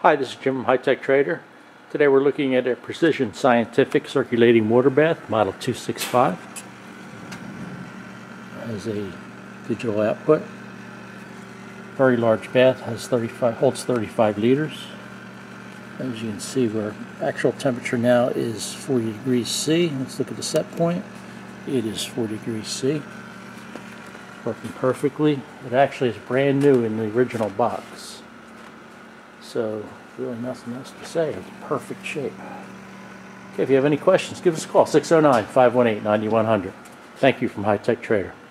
Hi, this is Jim from High Tech Trader. Today we're looking at a Precision Scientific Circulating Water Bath, model 265. Has a digital output. Very large bath, holds 35 liters. As you can see, our actual temperature now is 40 degrees C. Let's look at the set point. It is 40 degrees C. Working perfectly. It actually is brand new in the original box. So, really nothing else to say. It's perfect shape. Okay, if you have any questions, give us a call, 609-518-9100. Thank you from High Tech Trader.